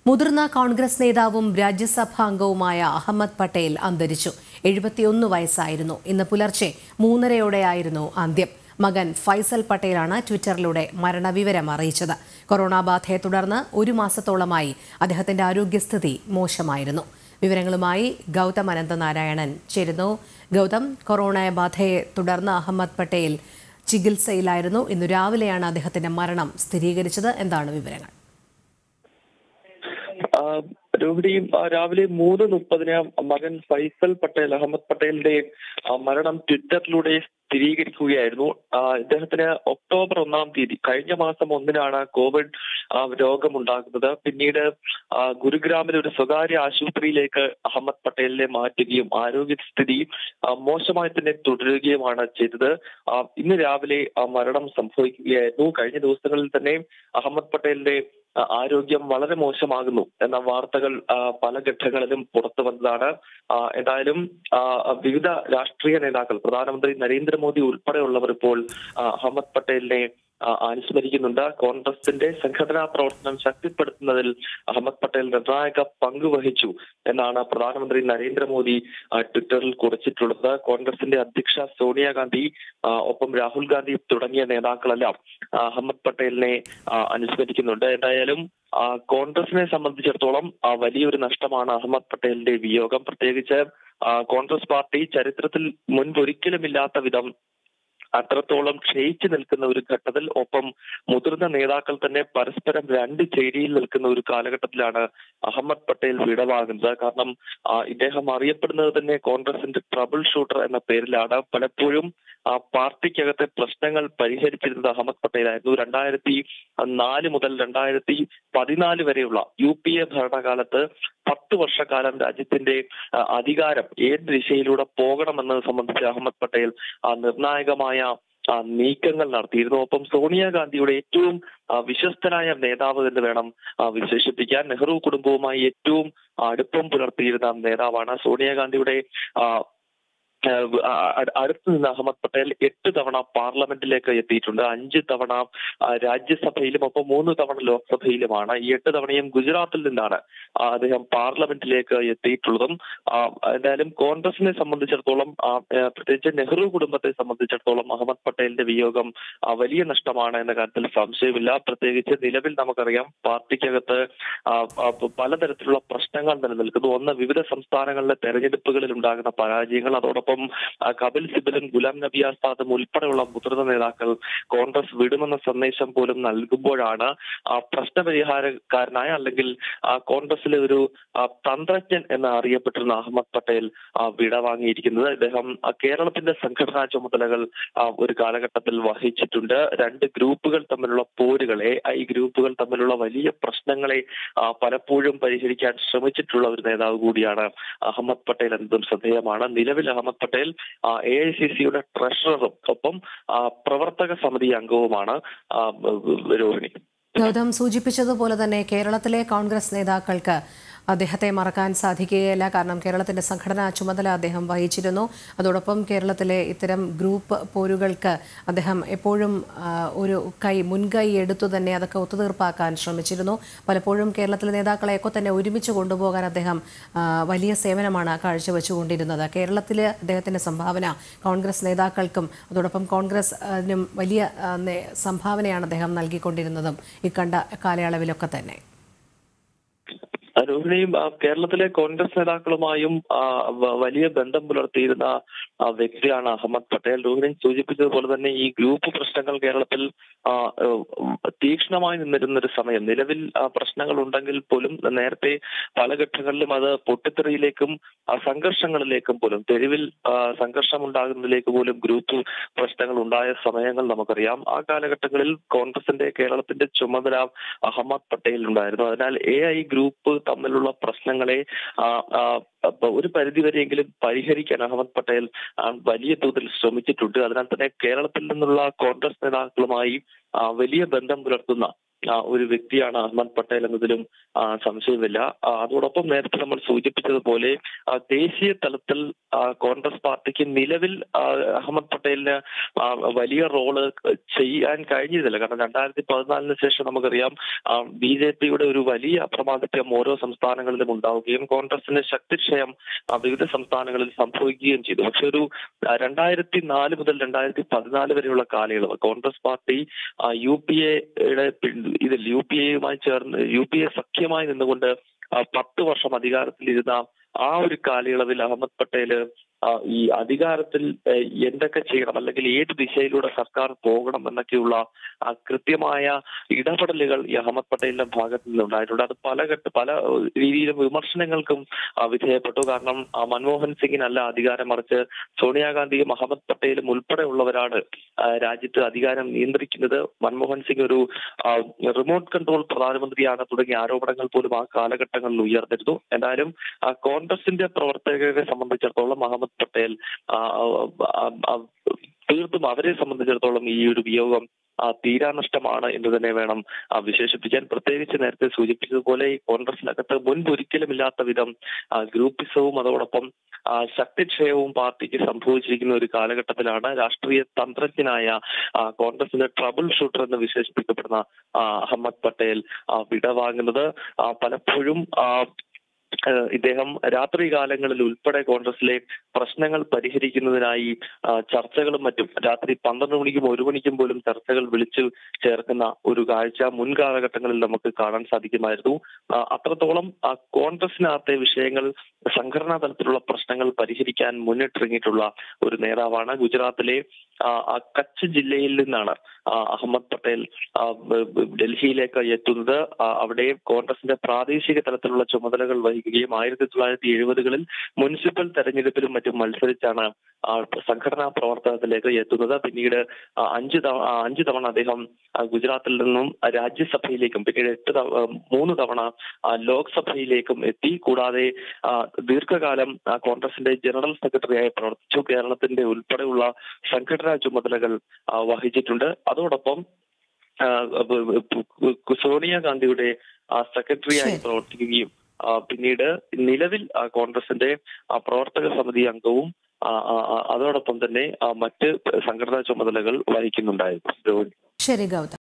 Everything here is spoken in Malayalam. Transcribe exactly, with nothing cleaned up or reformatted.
മുതിർന്ന കോൺഗ്രസ് നേതാവും രാജ്യസഭാ അംഗവുമായ അഹമ്മദ് പട്ടേൽ അന്തരിച്ചു. എഴുപത്തിയൊന്ന് വയസ്സായിരുന്നു. ഇന്ന് പുലർച്ചെ മൂന്നരയോടെയായിരുന്നു അന്ത്യം. മകൻ ഫൈസൽ പട്ടേലാണ് ട്വിറ്ററിലൂടെ മരണവിവരം അറിയിച്ചത്. കൊറോണ ബാധയെ തുടർന്ന് ഒരു മാസത്തോളമായി അദ്ദേഹത്തിന്റെ ആരോഗ്യസ്ഥിതി മോശമായിരുന്നു. വിവരങ്ങളുമായി ഗൗതം അനന്തനാരായണൻ ചേരുന്നു. ഗൗതം, കൊറോണ ബാധയെ തുടർന്ന് അഹമ്മദ് പട്ടേൽ ചികിത്സയിലായിരുന്നു. ഇന്ന് രാവിലെയാണ് അദ്ദേഹത്തിന്റെ മരണം സ്ഥിരീകരിച്ചത്. എന്താണ് വിവരങ്ങൾ? രോഹിണിയും രാവിലെ മൂന്ന് മുപ്പതിന് മകൻ ഫൈസൽ പട്ടേൽ അഹമ്മദ് പട്ടേലിന്റെ മരണം ട്വിറ്ററിലൂടെ സ്ഥിരീകരിക്കുകയായിരുന്നു. ഇദ്ദേഹത്തിന് ഒക്ടോബർ ഒന്നാം തീയതി കഴിഞ്ഞ മാസം ഒന്നിനാണ് കോവിഡ് രോഗമുണ്ടാകുന്നത്. പിന്നീട് ഗുരുഗ്രാമിലെ ഒരു സ്വകാര്യ ആശുപത്രിയിലേക്ക് അഹമ്മദ് പട്ടേലിനെ മാറ്റുകയും ആരോഗ്യസ്ഥിതി മോശമായി തന്നെ തുടരുകയുമാണ് ചെയ്തത്. ഇന്ന് രാവിലെ മരണം സംഭവിക്കുകയായിരുന്നു. കഴിഞ്ഞ ദിവസങ്ങളിൽ തന്നെ അഹമ്മദ് പട്ടേലിന്റെ ആരോഗ്യം വളരെ മോശമാകുന്നു എന്ന വാർത്തകൾ പല ഘട്ടങ്ങളിലും പുറത്തു വന്നതാണ്. എന്തായാലും വിവിധ രാഷ്ട്രീയ നേതാക്കൾ, പ്രധാനമന്ത്രി നരേന്ദ്രമോദി ഉൾപ്പെടെയുള്ളവർ ഇപ്പോൾ അഹമ്മദ് പട്ടേലിനെ അനുസ്മരിക്കുന്നുണ്ട്. കോൺഗ്രസിന്റെ സംഘടനാ പ്രവർത്തനം ശക്തിപ്പെടുത്തുന്നതിൽ അഹമ്മദ് പട്ടേൽ നിർണായക പങ്ക് വഹിച്ചു എന്നാണ് പ്രധാനമന്ത്രി നരേന്ദ്രമോദി ട്വിറ്ററിൽ കുറിച്ചിട്ടുള്ളത്. കോൺഗ്രസിന്റെ അധ്യക്ഷ സോണിയാഗാന്ധി ഒപ്പം രാഹുൽ ഗാന്ധി തുടങ്ങിയ നേതാക്കളെല്ലാം അഹമ്മദ് പട്ടേലിനെ അനുസ്മരിക്കുന്നുണ്ട്. എന്തായാലും കോൺഗ്രസിനെ സംബന്ധിച്ചിടത്തോളം വലിയൊരു നഷ്ടമാണ് അഹമ്മദ് പട്ടേലിന്റെ വിയോഗം. പ്രത്യേകിച്ച് കോൺഗ്രസ് പാർട്ടി ചരിത്രത്തിൽ മുൻപൊരിക്കലുമില്ലാത്ത വിധം അത്രത്തോളം ക്ഷയിച്ചു നിൽക്കുന്ന ഒരു ഘട്ടത്തിൽ, ഒപ്പം മുതിർന്ന നേതാക്കൾ തന്നെ പരസ്പരം രണ്ട് ചേരിയിൽ നിൽക്കുന്ന ഒരു കാലഘട്ടത്തിലാണ് അഹമ്മദ് പട്ടേൽ വിടവാങ്ങുന്നത്. കാരണം ഇദ്ദേഹം അറിയപ്പെടുന്നത് തന്നെ കോൺഗ്രസിന്റെ ട്രബിൾ ഷൂട്ടർ എന്ന പേരിലാണ്. പലപ്പോഴും ആ പാർട്ടിക്കകത്തെ പ്രശ്നങ്ങൾ പരിഹരിച്ചിരുന്നത് അഹമ്മദ് പട്ടേലായിരുന്നു. രണ്ടായിരത്തി നാല് മുതൽ രണ്ടായിരത്തി പതിനാല് വരെയുള്ള യു പി എ ഭരണകാലത്ത് പത്ത് വർഷക്കാലം രാജ്യത്തിന്റെ അധികാരം ഏത് ദിശയിലൂടെ പോകണമെന്നത് സംബന്ധിച്ച് അഹമ്മദ് പട്ടേൽ നിർണായകമായ നീക്കങ്ങൾ നടത്തിയിരുന്നു. ഒപ്പം സോണിയാഗാന്ധിയുടെ ഏറ്റവും വിശ്വസ്തനായ നേതാവ് എന്ന് വേണം വിശേഷിപ്പിക്കാൻ. നെഹ്റു കുടുംബവുമായി ഏറ്റവും അടുപ്പം പുലർത്തിയിരുന്ന നേതാവാണ് സോണിയാഗാന്ധിയുടെ. അടുത്ത് നിന്ന് അഹമ്മദ് പട്ടേൽ എട്ട് തവണ പാർലമെന്റിലേക്ക് എത്തിയിട്ടുണ്ട്. അഞ്ച് തവണ രാജ്യസഭയിലും ഒപ്പം മൂന്ന് തവണ ലോക്സഭയിലുമാണ്. ഈ എട്ട് തവണയും ഗുജറാത്തിൽ നിന്നാണ് അദ്ദേഹം പാർലമെന്റിലേക്ക് എത്തിയിട്ടുള്ളതും. എന്തായാലും കോൺഗ്രസിനെ സംബന്ധിച്ചിടത്തോളം, പ്രത്യേകിച്ച് നെഹ്റു കുടുംബത്തെ സംബന്ധിച്ചിടത്തോളം അഹമ്മദ് പട്ടേലിന്റെ വിയോഗം വലിയ നഷ്ടമാണ് എന്ന കാര്യത്തിൽ സംശയമില്ല. പ്രത്യേകിച്ച് നിലവിൽ നമുക്കറിയാം പാർട്ടിക്കകത്ത് പലതരത്തിലുള്ള പ്രശ്നങ്ങൾ നിലനിൽക്കുന്നു. ഒന്ന്, വിവിധ സംസ്ഥാനങ്ങളിലെ തെരഞ്ഞെടുപ്പുകളിൽ ഉണ്ടാകുന്ന പരാജയങ്ങൾ. അതോടൊപ്പം കപിൽ സിബലും ഗുലാം നബി ആസാദും ഉൾപ്പെടെയുള്ള മുതിർന്ന നേതാക്കൾ കോൺഗ്രസ് വിടുമെന്ന സന്ദേശം പോലും നൽകുമ്പോഴാണ് പ്രശ്നപരിഹാരക്കാരനായ, അല്ലെങ്കിൽ കോൺഗ്രസിലെ ഒരു തന്ത്രജ്ഞൻ എന്ന് അറിയപ്പെട്ടിരുന്ന അഹമ്മദ് പട്ടേൽ വിടവാങ്ങിയിരിക്കുന്നത്. ഇദ്ദേഹം കേരളത്തിന്റെ സംഘടനാ ചുമതലകൾ ഒരു കാലഘട്ടത്തിൽ വഹിച്ചിട്ടുണ്ട്. രണ്ട് ഗ്രൂപ്പുകൾ തമ്മിലുള്ള പോരുകളെ, ഈ ഗ്രൂപ്പുകൾ തമ്മിലുള്ള വലിയ പ്രശ്നങ്ങളെ പലപ്പോഴും പരിഹരിക്കാൻ ശ്രമിച്ചിട്ടുള്ള ഒരു നേതാവ് കൂടിയാണ് അഹമ്മദ് പട്ടേൽ എന്നതും ശ്രദ്ധേയമാണ്. നിലവിൽ Ahmed Patel A I C സിയുടെ ട്രഷററും ഒപ്പം പ്രവർത്തക സമിതി അംഗവുമാണ്. രോഹിണി, ഗൗതം സൂചിപ്പിച്ചതുപോലെ തന്നെ കേരളത്തിലെ കോൺഗ്രസ് നേതാക്കൾക്ക് അദ്ദേഹത്തെ മറക്കാൻ സാധിക്കുകയില്ല. കാരണം കേരളത്തിന്റെ സംഘടനാ ചുമതല അദ്ദേഹം വഹിച്ചിരുന്നു. അതോടൊപ്പം കേരളത്തിലെ ഇത്തരം ഗ്രൂപ്പ് പോരുകൾക്ക് അദ്ദേഹം എപ്പോഴും ഒരു കൈ മുൻകൈ എടുത്തു തന്നെ അതൊക്കെ ഒത്തുതീർപ്പാക്കാൻ ശ്രമിച്ചിരുന്നു. പലപ്പോഴും കേരളത്തിലെ നേതാക്കളെയൊക്കെ തന്നെ ഒരുമിച്ച് കൊണ്ടുപോകാൻ അദ്ദേഹം വലിയ സേവനമാണ് കാഴ്ചവെച്ചുകൊണ്ടിരുന്നത്. കേരളത്തിൽ അദ്ദേഹത്തിന്റെ സംഭാവന കോൺഗ്രസ് നേതാക്കൾക്കും അതോടൊപ്പം കോൺഗ്രസിനും വലിയ സംഭാവനയാണ് അദ്ദേഹം നൽകിക്കൊണ്ടിരുന്നതും ഇക്കണ്ട കാലയളവിലൊക്കെ തന്നെ. രോഹിണിയും കേരളത്തിലെ കോൺഗ്രസ് നേതാക്കളുമായും വലിയ ബന്ധം പുലർത്തിയിരുന്ന വ്യക്തിയാണ് അഹമ്മദ് പട്ടേൽ. രോഹിണി സൂചിപ്പിച്ചതുപോലെ തന്നെ ഈ ഗ്രൂപ്പ് പ്രശ്നങ്ങൾ കേരളത്തിൽ തീക്ഷ്ണമായി നിന്നിരുന്ന ഒരു സമയം. നിലവിൽ പ്രശ്നങ്ങൾ ഉണ്ടെങ്കിൽ പോലും നേരത്തെ പല ഘട്ടങ്ങളിലും അത് പൊട്ടിത്തെറിയിലേക്കും സംഘർഷങ്ങളിലേക്കും പോലും, തെരുവിൽ സംഘർഷം ഉണ്ടാകുന്നതിലേക്ക് പോലും ഗ്രൂപ്പ് പ്രശ്നങ്ങൾ ഉണ്ടായ സമയങ്ങൾ നമുക്കറിയാം. ആ കാലഘട്ടങ്ങളിൽ കോൺഗ്രസിന്റെ കേരളത്തിന്റെ ചുമതല അഹമ്മദ് പട്ടേൽ ഉണ്ടായിരുന്നു. അതിനാൽ എ ഐ ഗ്രൂപ്പ് തമ്മിലുള്ള പ്രശ്നങ്ങളെ ഒരു പരിധിവരെയെങ്കിലും പരിഹരിക്കാൻ അഹമ്മദ് പട്ടേൽ വലിയ തോതിൽ ശ്രമിച്ചിട്ടുണ്ട്. അതിനാൽ തന്നെ കേരളത്തിൽ നിന്നുള്ള കോൺഗ്രസ് നേതാക്കളുമായി വലിയ ബന്ധം പുലർത്തുന്ന ഒരു വ്യക്തിയാണ് അഹമ്മദ് പട്ടേൽ എന്നതിലും സംശയമില്ല. അതോടൊപ്പം നേരത്തെ നമ്മൾ സൂചിപ്പിച്ചതുപോലെ ദേശീയ തലത്തിൽ കോൺഗ്രസ് പാർട്ടിക്ക് നിലവിൽ അഹമ്മദ് പട്ടേലിന് വലിയ റോള് ചെയ്യാൻ കഴിഞ്ഞിരുന്നില്ല. കാരണം രണ്ടായിരത്തി പതിനാലിന് ശേഷം നമുക്കറിയാം ബി ജെ പിയുടെ ഒരു വലിയ അപ്രമാദിത്യം ഓരോ സംസ്ഥാനങ്ങളിലും ഉണ്ടാവുകയും കോൺഗ്രസിന് ശക്തിക്ഷയം വിവിധ സംസ്ഥാനങ്ങളിൽ സംഭവിക്കുകയും ചെയ്തു. പക്ഷെ ഒരു രണ്ടായിരത്തി നാല് മുതൽ രണ്ടായിരത്തി പതിനാല് വരെയുള്ള കാലയളവ് കോൺഗ്രസ് പാർട്ടി യു പി എയുടെ ഇതിൽ യു പി എയുമായി ചേർന്ന് യു പി എ സഖ്യമായി നിന്നുകൊണ്ട് പത്ത് വർഷം അധികാരത്തിലിരുന്ന ആ ഒരു കാലയളവിൽ അഹമ്മദ് പട്ടേല് ഈ അധികാരത്തിൽ എന്തൊക്കെ ചെയ്യണം അല്ലെങ്കിൽ ഏത് ദിശയിലൂടെ സർക്കാർ പോകണം എന്നൊക്കെയുള്ള കൃത്യമായ ഇടപെടലുകൾ ഈ അഹമ്മദ് പട്ടേലിന്റെ ഭാഗത്ത് നിന്നുണ്ടായിട്ടുണ്ട്. അത് പല ഘട്ട പല രീതിയിലും വിമർശനങ്ങൾക്കും വിധേയപ്പെട്ടു. കാരണം മൻമോഹൻ സിംഗിനല്ല അധികാരം, മറിച്ച് സോണിയാഗാന്ധിയും അഹമ്മദ് പട്ടേലും ഉൾപ്പെടെയുള്ളവരാണ് രാജ്യത്ത് അധികാരം നിയന്ത്രിക്കുന്നത്. മൻമോഹൻ സിംഗ് ഒരു റിമോട്ട് കൺട്രോൾ പ്രധാനമന്ത്രിയാണ് തുടങ്ങിയ ആരോപണങ്ങൾ പോലും ആ കാലഘട്ടങ്ങളിൽ ഉയർന്നിരുന്നു. എന്തായാലും കോൺഗ്രസിന്റെ പ്രവർത്തകരെ സംബന്ധിച്ചിടത്തോളം അഹമ്മദ് പട്ടേൽ തീർത്തും അവരെ സംബന്ധിച്ചിടത്തോളം ഈ ഒരു വിയോഗം തീരാനഷ്ടമാണ് എന്ന് തന്നെ വേണം വിശേഷിപ്പിക്കാൻ. പ്രത്യേകിച്ച് നേരത്തെ സൂചിപ്പിച്ചതുപോലെ കോൺഗ്രസിനകത്ത് മുൻപൊരിക്കലും ഇല്ലാത്ത വിധം ഗ്രൂപ്പിസവും അതോടൊപ്പം ശക്തിക്ഷയവും പാർട്ടിക്ക് സംഭവിച്ചിരിക്കുന്ന ഒരു കാലഘട്ടത്തിലാണ് രാഷ്ട്രീയ തന്ത്രജ്ഞനായ കോൺഗ്രസിന്റെ ട്രബിൾ ഷൂട്ടർ എന്ന് വിശേഷിപ്പിക്കപ്പെടുന്ന അഹമ്മദ് പട്ടേൽ വിടവാങ്ങുന്നത്. പലപ്പോഴും ഇദ്ദേഹം രാത്രി കാലങ്ങളിൽ ഉൾപ്പെടെ കോൺഗ്രസിലെ പ്രശ്നങ്ങൾ പരിഹരിക്കുന്നതിനായി ചർച്ചകളും മറ്റും രാത്രി പന്ത്രണ്ട് മണിക്കും ഒരു മണിക്കും പോലും ചർച്ചകൾ വിളിച്ചു ചേർക്കുന്ന ഒരു കാഴ്ച മുൻ കാലഘട്ടങ്ങളിൽ നമുക്ക് കാണാൻ സാധിക്കുമായിരുന്നു. അത്രത്തോളം കോൺഗ്രസിനകത്തെ വിഷയങ്ങൾ സംഘടനാ തലത്തിലുള്ള പ്രശ്നങ്ങൾ പരിഹരിക്കാൻ മുന്നിട്ടിറങ്ങിയിട്ടുള്ള ഒരു നേതാവാണ്. ഗുജറാത്തിലെ കച്ച് ജില്ലയിൽ നിന്നാണ് അഹമ്മദ് പട്ടേൽ ഡൽഹിയിലേക്ക് എത്തുന്നത്. അവിടെ കോൺഗ്രസിന്റെ പ്രാദേശിക തലത്തിലുള്ള ചുമതലകൾ വഹിക്കുകയും ആയിരത്തി തൊള്ളായിരത്തി എഴുപതുകളിൽ മുനിസിപ്പൽ തെരഞ്ഞെടുപ്പിലും മറ്റും മത്സരിച്ചാണ് സംഘടനാ പ്രവർത്തനത്തിലേക്ക് എത്തുന്നത്. പിന്നീട് അഞ്ച് തവണ അഞ്ചു തവണ അദ്ദേഹം ഗുജറാത്തിൽ നിന്നും രാജ്യസഭയിലേക്കും പിന്നീട് എട്ട് മൂന്ന് തവണ ലോക്സഭയിലേക്കും എത്തി. കൂടാതെ ദീർഘകാലം കോൺഗ്രസിന്റെ ജനറൽ സെക്രട്ടറിയായി പ്രവർത്തിച്ചു. കേരളത്തിന്റെ ഉൾപ്പെടെയുള്ള സംഘടനാ ചുമതലകൾ വഹിച്ചിട്ടുണ്ട്. അതോടൊപ്പം സോണിയാഗാന്ധിയുടെ സെക്രട്ടറിയായി പ്രവർത്തിക്കുകയും പിന്നീട് നിലവിൽ കോൺഗ്രസിന്റെ പ്രവർത്തക സമിതി അംഗവും അതോടൊപ്പം തന്നെ മറ്റ് സംഘടനാ ചുമതലകൾ വഹിക്കുന്നുണ്ടായിരുന്നു. ശരി ഗൗതം.